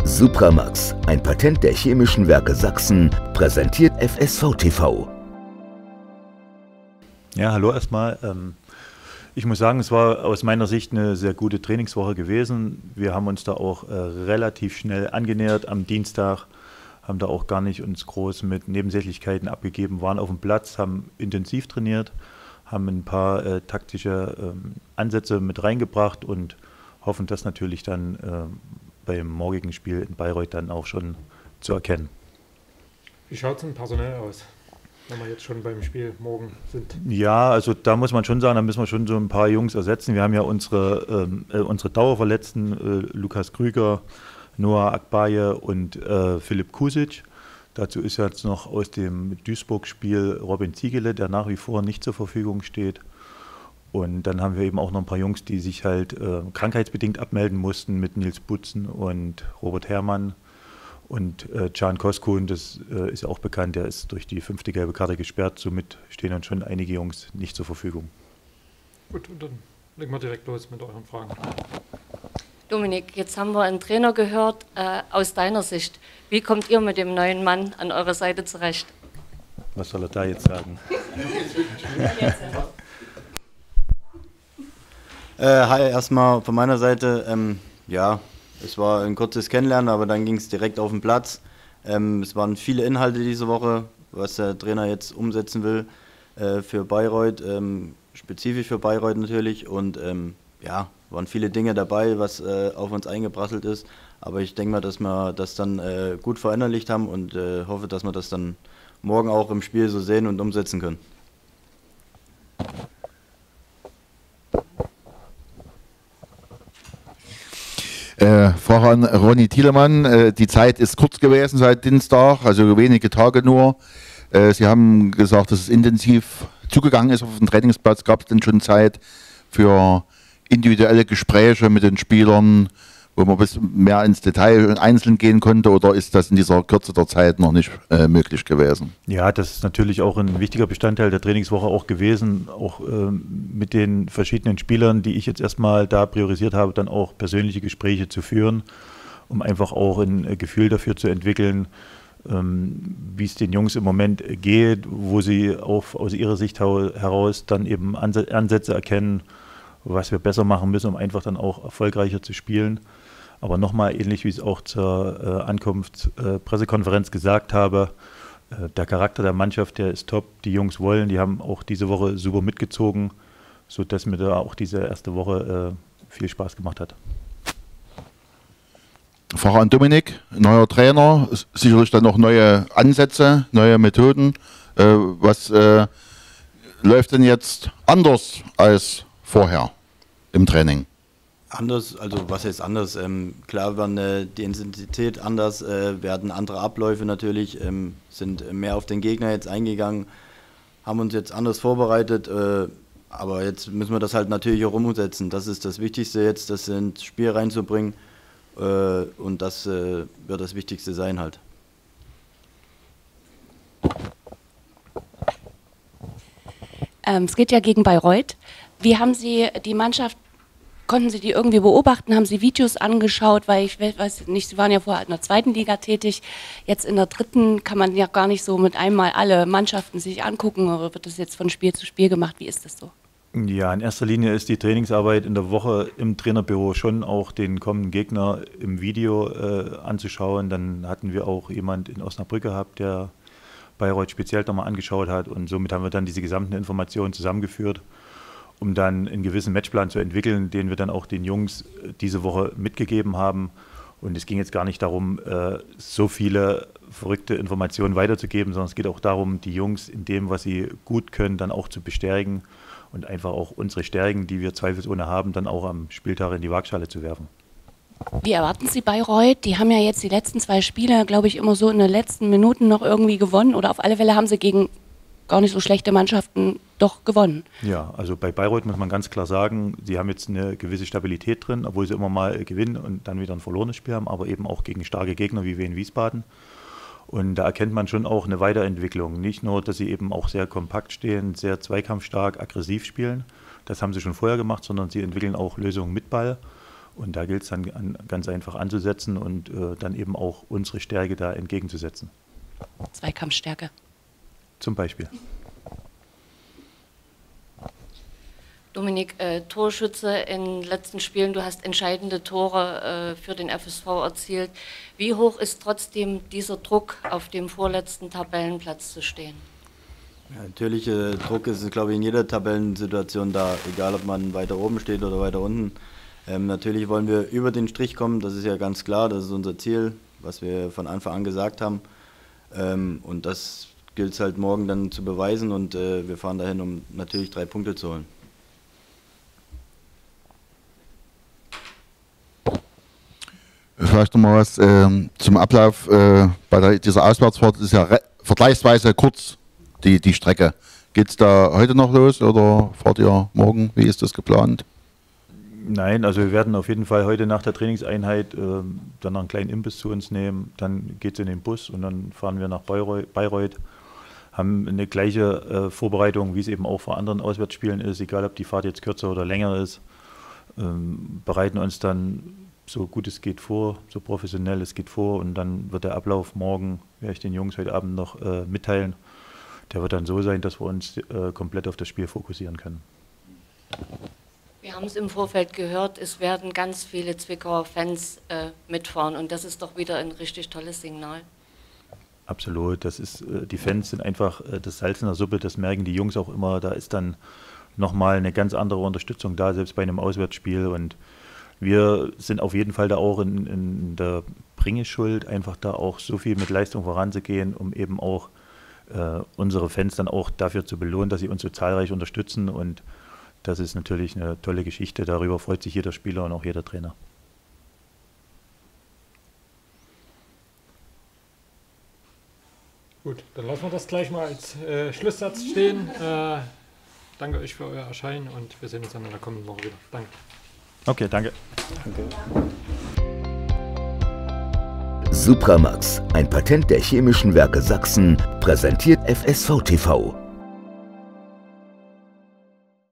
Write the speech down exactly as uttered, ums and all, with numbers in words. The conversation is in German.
Supramax, ein Patent der Chemischen Werke Sachsen, präsentiert F S V T V. Ja, hallo erstmal. Ich muss sagen, es war aus meiner Sicht eine sehr gute Trainingswoche gewesen. Wir haben uns da auch relativ schnell angenähert am Dienstag, haben da auch gar nicht uns groß mit Nebensächlichkeiten abgegeben, waren auf dem Platz, haben intensiv trainiert, haben ein paar äh, taktische ähm, Ansätze mit reingebracht und hoffen, das natürlich dann äh, beim morgigen Spiel in Bayreuth dann auch schon zu erkennen. Wie schaut es denn personell aus, wenn wir jetzt schon beim Spiel morgen sind? Ja, also da muss man schon sagen, da müssen wir schon so ein paar Jungs ersetzen. Wir haben ja unsere, ähm, äh, unsere Dauerverletzten, äh, Lukas Krüger, Noah Akbaye und äh, Philipp Kusic. Dazu ist jetzt noch aus dem Duisburg-Spiel Robin Ziegele, der nach wie vor nicht zur Verfügung steht. Und dann haben wir eben auch noch ein paar Jungs, die sich halt äh, krankheitsbedingt abmelden mussten, mit Nils Butzen und Robert Herrmann. Und äh, Can Koskun, das äh, ist ja auch bekannt, der ist durch die fünfte gelbe Karte gesperrt. Somit stehen dann schon einige Jungs nicht zur Verfügung. Gut, und dann legen wir direkt los mit euren Fragen. Dominik, jetzt haben wir einen Trainer gehört. Äh, aus deiner Sicht, wie kommt ihr mit dem neuen Mann an eurer Seite zurecht? Was soll er da jetzt sagen? Äh, hi, erstmal von meiner Seite, ähm, ja, es war ein kurzes Kennenlernen, aber dann ging es direkt auf den Platz. Ähm, es waren viele Inhalte diese Woche, was der Trainer jetzt umsetzen will äh, für Bayreuth, ähm, spezifisch für Bayreuth natürlich, und ähm, ja, waren viele Dinge dabei, was äh, auf uns eingeprasselt ist, aber ich denke mal, dass wir das dann äh, gut verinnerlicht haben und äh, hoffe, dass wir das dann morgen auch im Spiel so sehen und umsetzen können. Äh, voran Ronny Thielemann, äh, die Zeit ist kurz gewesen seit Dienstag, also wenige Tage nur. Äh, Sie haben gesagt, dass es intensiv zugegangen ist auf dem Trainingsplatz. Gab es denn schon Zeit für individuelle Gespräche mit den Spielern, wo man ein bisschen mehr ins Detail und einzeln gehen konnte, oder ist das in dieser Kürze der Zeit noch nicht äh, möglich gewesen? Ja, das ist natürlich auch ein wichtiger Bestandteil der Trainingswoche auch gewesen, auch ähm, mit den verschiedenen Spielern, die ich jetzt erstmal da priorisiert habe, dann auch persönliche Gespräche zu führen, um einfach auch ein äh, Gefühl dafür zu entwickeln, ähm, wie es den Jungs im Moment geht, wo sie auch aus ihrer Sicht heraus dann eben Anse- Ansätze erkennen, was wir besser machen müssen, um einfach dann auch erfolgreicher zu spielen. Aber nochmal, ähnlich wie ich es auch zur äh, Ankunftspressekonferenz äh, gesagt habe, äh, der Charakter der Mannschaft, der ist top. Die Jungs wollen, die haben auch diese Woche super mitgezogen, sodass mir da auch diese erste Woche äh, viel Spaß gemacht hat. Frage an Dominik, neuer Trainer, sicherlich dann noch neue Ansätze, neue Methoden. Äh, was äh, läuft denn jetzt anders als vorher im Training? Anders, also was heißt anders? Ähm, klar werden äh, die Intensität anders, äh, werden andere Abläufe natürlich, ähm, sind mehr auf den Gegner jetzt eingegangen, haben uns jetzt anders vorbereitet, äh, aber jetzt müssen wir das halt natürlich auch umsetzen. Das ist das Wichtigste jetzt, das ins Spiel reinzubringen, äh, und das äh, wird das Wichtigste sein halt. Ähm, es geht ja gegen Bayreuth. Wie haben Sie die Mannschaft, konnten Sie die irgendwie beobachten? Haben Sie Videos angeschaut? Weil ich weiß nicht, Sie waren ja vorher in der zweiten Liga tätig. Jetzt in der dritten kann man ja gar nicht so mit einmal alle Mannschaften sich angucken. Oder wird das jetzt von Spiel zu Spiel gemacht? Wie ist das so? Ja, in erster Linie ist die Trainingsarbeit in der Woche im Trainerbüro schon auch den kommenden Gegner im Video äh, anzuschauen. Dann hatten wir auch jemand in Osnabrück gehabt, der Bayreuth speziell nochmal angeschaut hat, und somit haben wir dann diese gesamten Informationen zusammengeführt, um dann einen gewissen Matchplan zu entwickeln, den wir dann auch den Jungs diese Woche mitgegeben haben. Und es ging jetzt gar nicht darum, so viele verrückte Informationen weiterzugeben, sondern es geht auch darum, die Jungs in dem, was sie gut können, dann auch zu bestärken und einfach auch unsere Stärken, die wir zweifelsohne haben, dann auch am Spieltag in die Waagschale zu werfen. Wie erwarten Sie Bayreuth? Die haben ja jetzt die letzten zwei Spiele, glaube ich, immer so in den letzten Minuten noch irgendwie gewonnen. Oder auf alle Fälle haben sie gegen gar nicht so schlechte Mannschaften doch gewonnen. Ja, also bei Bayreuth muss man ganz klar sagen, sie haben jetzt eine gewisse Stabilität drin, obwohl sie immer mal gewinnen und dann wieder ein verlorenes Spiel haben, aber eben auch gegen starke Gegner wie wir in Wiesbaden. Und da erkennt man schon auch eine Weiterentwicklung. Nicht nur, dass sie eben auch sehr kompakt stehen, sehr zweikampfstark, aggressiv spielen. Das haben sie schon vorher gemacht, sondern sie entwickeln auch Lösungen mit Ball. Und da gilt es dann an, ganz einfach anzusetzen und äh, dann eben auch unsere Stärke da entgegenzusetzen. Zweikampfstärke. Zum Beispiel. Dominik, äh, Torschütze in den letzten Spielen, du hast entscheidende Tore äh, für den F S V erzielt. Wie hoch ist trotzdem dieser Druck, auf dem vorletzten Tabellenplatz zu stehen? Ja, natürlich, äh, Druck ist, glaube ich, in jeder Tabellensituation da, egal ob man weiter oben steht oder weiter unten. Ähm, natürlich wollen wir über den Strich kommen, das ist ja ganz klar, das ist unser Ziel, was wir von Anfang an gesagt haben. Ähm, und das gilt es halt morgen dann zu beweisen und äh, wir fahren dahin, um natürlich drei Punkte zu holen. Vielleicht nochmal was ähm, zum Ablauf. Äh, bei der, dieser Auswärtsfahrt ist ja vergleichsweise kurz die, die Strecke. Geht es da heute noch los oder fahrt ihr morgen? Wie ist das geplant? Nein, also wir werden auf jeden Fall heute nach der Trainingseinheit äh, dann noch einen kleinen Imbiss zu uns nehmen. Dann geht es in den Bus und dann fahren wir nach Bayreuth. Bayreuth haben eine gleiche äh, Vorbereitung, wie es eben auch vor anderen Auswärtsspielen ist, egal ob die Fahrt jetzt kürzer oder länger ist. Ähm, bereiten uns dann so gut es geht vor, so professionell es geht vor und dann wird der Ablauf morgen, werde ich den Jungs heute Abend noch äh, mitteilen, der wird dann so sein, dass wir uns äh, komplett auf das Spiel fokussieren können. Wir haben es im Vorfeld gehört, es werden ganz viele Zwickauer Fans äh, mitfahren und das ist doch wieder ein richtig tolles Signal. Absolut, das ist, äh, die Fans sind einfach äh, das Salz in der Suppe, das merken die Jungs auch immer, da ist dann nochmal eine ganz andere Unterstützung da, selbst bei einem Auswärtsspiel und wir sind auf jeden Fall da auch in, in der Bringeschuld, einfach da auch so viel mit Leistung voranzugehen, um eben auch äh, unsere Fans dann auch dafür zu belohnen, dass sie uns so zahlreich unterstützen und das ist natürlich eine tolle Geschichte, darüber freut sich jeder Spieler und auch jeder Trainer. Gut, dann lassen wir das gleich mal als äh, Schlusssatz stehen. Äh, danke euch für euer Erscheinen und wir sehen uns dann in der kommenden Woche wieder. Danke. Okay, danke. Danke. Supramax, ein Patent der Chemischen Werke Sachsen, präsentiert F S V T V.